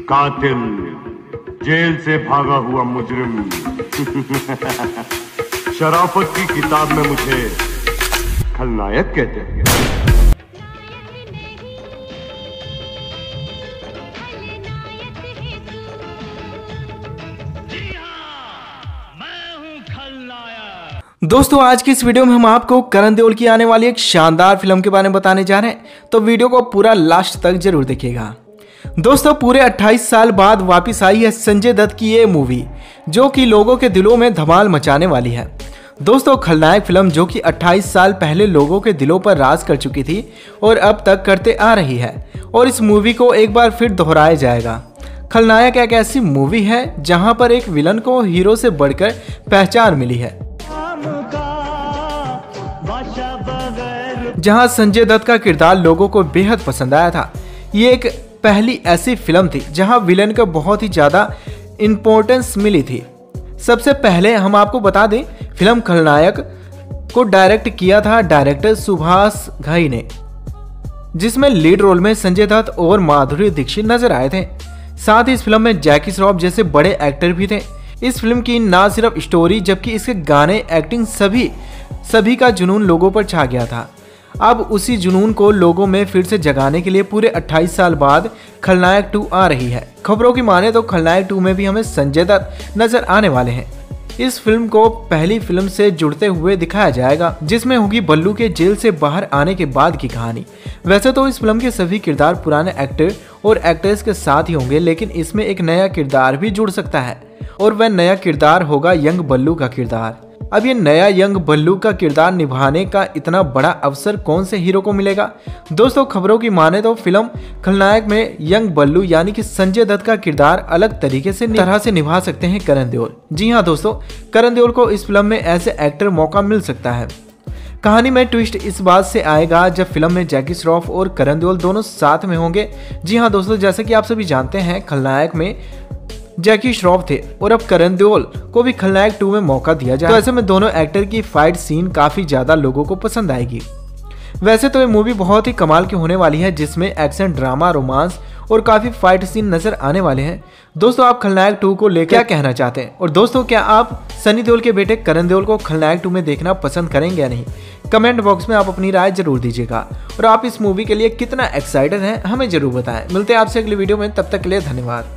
कातिल, जेल से भागा हुआ मुजरिम। शराफत की किताब में मुझे खलनायक कहते हैं। दोस्तों आज की इस वीडियो में हम आपको करण देओल की आने वाली एक शानदार फिल्म के बारे में बताने जा रहे हैं, तो वीडियो को पूरा लास्ट तक जरूर देखिएगा। दोस्तों पूरे 28 साल बाद वापस आई है संजय दत्त की ये मूवी, जो कि लोगों के दिलों में धमाल मचाने वाली है। दोस्तों खलनायक फिल्म जो कि 28 साल पहले लोगों के दिलों पर राज कर चुकी थी और अब तक करते आ रही है, और इस मूवी को एक बार फिर दोहराया जाएगा। खलनायक एक ऐसी मूवी है जहां पर एक विलन को हीरो से बढ़कर पहचान मिली है, जहां संजय दत्त का किरदार लोगों को बेहद पसंद आया था। ये एक पहली ऐसी फिल्म थी जहां विलन को बहुत ही ज़्यादा इम्पोर्टेंस मिली थी। सबसे पहले हम आपको बता दें, फिल्म खलनायक को डायरेक्ट किया था डायरेक्टर सुभाष घई ने, जिसमें लीड रोल में संजय दत्त और माधुरी दीक्षित नजर आए थे। साथ ही इस फिल्म में जैकी श्रॉफ जैसे बड़े एक्टर भी थे। इस फिल्म की ना सिर्फ स्टोरी जबकि इसके गाने, एक्टिंग सभी का जुनून लोगों पर छा गया था। अब उसी जुनून को लोगों में फिर से जगाने के लिए पूरे 28 साल बाद खलनायक 2 आ रही है। खबरों की माने तो खलनायक 2 में भी हमें संजय दत्त नजर आने वाले हैं। इस फिल्म को पहली फिल्म से जुड़ते हुए दिखाया जाएगा, जिसमें होगी बल्लू के जेल से बाहर आने के बाद की कहानी। वैसे तो इस फिल्म के सभी किरदार पुराने एक्टर और एक्ट्रेस के साथ ही होंगे, लेकिन इसमें एक नया किरदार भी जुड़ सकता है, और वह नया किरदार होगा यंग बल्लू का किरदार। अब ये नया यंग बल्लू का किरदार निभाने का इतना बड़ा अवसर कौन से हीरो को मिलेगा? दोस्तों खबरों की माने तो फिल्म खलनायक में यंग बल्लू यानी कि संजय दत्त का किरदार अलग तरीके से निभा सकते हैं करण देओल। जी हाँ दोस्तों, करण देओल को इस फिल्म में ऐसे एक्टर मौका मिल सकता है। कहानी में ट्विस्ट इस बात से आएगा जब फिल्म में जैकी श्रॉफ और करण देओल दोनों साथ में होंगे। जी हाँ दोस्तों, जैसे कि आप सभी जानते हैं खलनायक में जैकी श्रॉफ थे और अब करण देओल को भी खलनायक 2 में मौका दिया जाए, तो ऐसे में दोनों एक्टर की फाइट सीन काफी ज्यादा लोगों को पसंद आएगी। वैसे तो ये मूवी बहुत ही कमाल की होने वाली है, जिसमें एक्शन, ड्रामा, रोमांस और काफी फाइट सीन नजर आने वाले हैं। दोस्तों आप खलनायक 2 को लेकर क्या कहना चाहते हैं? और दोस्तों क्या आप सनी देओल के बेटे करण देओल को खलनायक 2 में देखना पसंद करेंगे या नहीं? कमेंट बॉक्स में आप अपनी राय जरूर दीजिएगा, और आप इस मूवी के लिए कितना एक्साइटेड हैं हमें जरूर बताएं। मिलते हैं आपसे अगली वीडियो में, तब तक के लिए धन्यवाद।